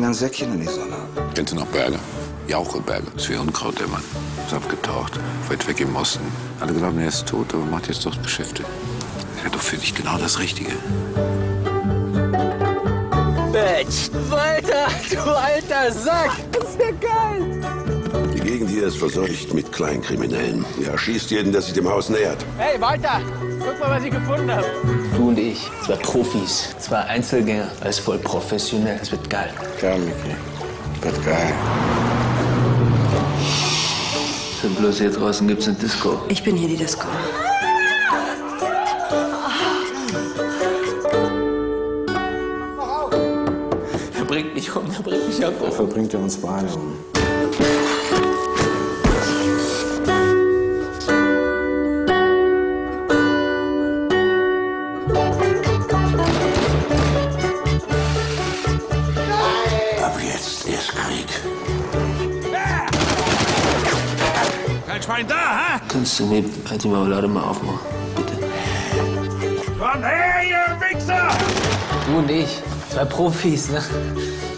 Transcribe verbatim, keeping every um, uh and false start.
legen ein Säckchen in die Sonne. Kennst du noch Berge? Jaucheberge. Das ist wie Unkraut, der Mann. Ist abgetaucht. Weit weg im Osten. Alle glauben, er ist tot, aber macht jetzt doch Geschäfte. Das wäre doch für dich genau das Richtige. Bitch! Walter, du alter Sack! Das ist ja geil! Die Gegend hier ist verseucht mit Kleinkriminellen. Er erschießt jeden, der sich dem Haus nähert. Hey, Walter! Guck mal, was ich gefunden habe. Du und ich, zwei Profis, zwei Einzelgänger. Alles voll professionell. Das wird geil. Geil, Micky. Wird geil. So, bloß hier draußen gibt's eine Disco. Ich bin hier die Disco. Er bringt mich um, er bringt mich ab. Dafür bringt er uns beide um. Ab jetzt ist Krieg. Kein Schwein da, hä? Kannst du neben halt die Marmelade mal aufmachen, bitte? Komm her, ihr Wichser! Du und ich, zwei Profis, ne?